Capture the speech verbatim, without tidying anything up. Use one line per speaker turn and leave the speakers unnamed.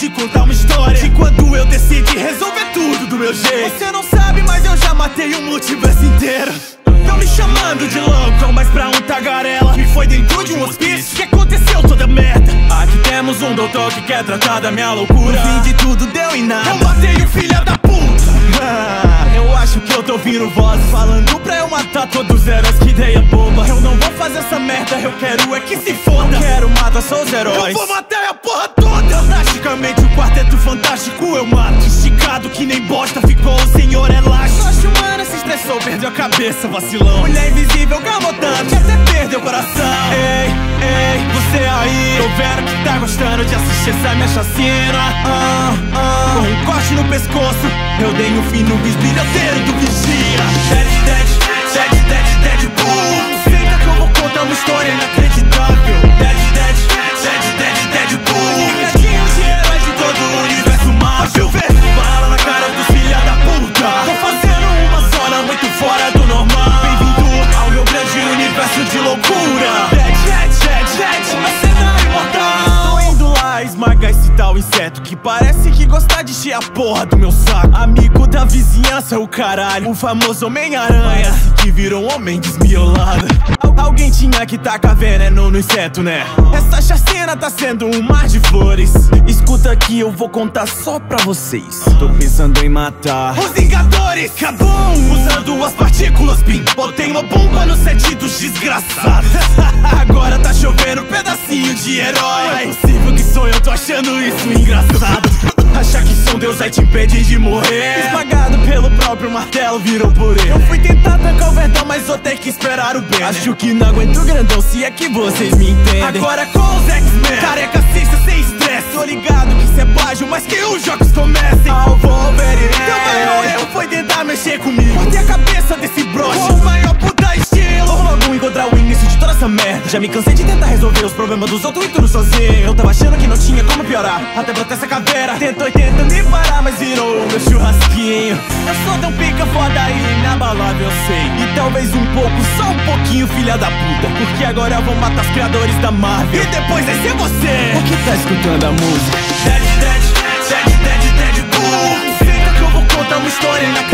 te contar uma história de quando eu decidi resolver tudo do meu jeito. Você não sabe, mas eu já matei o multiverso inteiro. Tão me chamando de louco, mas pra um tagarela me foi dentro de um hospício que aconteceu toda merda. Aqui temos um doutor que quer tratar da minha loucura. No fim de tudo deu em nada, eu matei o filho da puta. ah, Eu acho que eu tô ouvindo vozes falando pra eu matar todos os heróis, que ideia boba. Eu não vou fazer essa merda, eu quero é que se foda. Não quero matar só os heróis, eu vou matar a porra toda. Praticamente o quarteto fantástico eu mato. Esticado que nem bosta ficou, o senhor é laxo. Nossa humana se estressou, perdeu a cabeça, vacilão. Mulher invisível gamotando, que até perdeu o coração. Ei, ei, você aí, tô vendo que tá gostando de assistir essa minha chacina. ah, ah. Com um corte no pescoço, eu dei um fim no bisbilhoteiro do vigia. Dead, dead, dead, dead, Deadpool. Senta que eu vou contar uma história inacreditável. Dead, dead, dead, dead, Deadpool. Recadinhos de heróis de todo o universo Marvel. Bala na cara dos filha da puta. Tô fazendo uma zona muito fora do normal. Bem-vindo ao meu grande universo de loucura. Dead, dead, dead, dead, Mercenário Imortal. Tô indo lá esmagar esse tal inseto que parece que gosta de encher a porra do meu saco. Amigo da vizinhança, o caralho, o famoso Homem-Aranha que virou um homem desmiolado. Al Alguém tinha que tacar veneno no inseto, né? Essa chacina tá sendo um mar de flores. Escuta aqui, eu vou contar só pra vocês. Tô pensando em matar os Vingadores. Cabum! Usando as partículas Pim. Botei uma bomba no set dos desgraçados. Agora tá chovendo pedacinho de herói. Não é possível que sou eu, tô achando isso engraçado. Achar que sou Deus aí te impede de morrer. Esmagado pelo próprio martelo, virou purê. Eu fui tentar trancar o verdão, mas vou ter que esperar o bem, né? Acho que não aguento o grandão, se é que vocês me entendem. Agora com os X-Men, careca assista sem estresse. Tô ligado que isso é plágio, mas que os jogos comecem. Ao Wolverine, teu maior erro foi tentar mexer comigo. Cortei a cabeça desse broche, o maior puta estilo. Vou logo encontrar o início de toda essa merda. Já me cansei de tentar resolver os problemas dos outros e tudo sozinho. Eu tava achando que não tinha como piorar, até brotar essa caveira. Tentou e tenta me parar, mas virou o meu churrasquinho. Eu sou tão pica foda e inabalável, eu sei. E talvez um pouco, só um pouquinho filha da puta, porque agora eu vou matar os criadores da Marvel. E depois vai ser você o que tá escutando a música. Dead, dead, dead, dead, Deadpool. Senta que eu vou contar uma história inacreditável.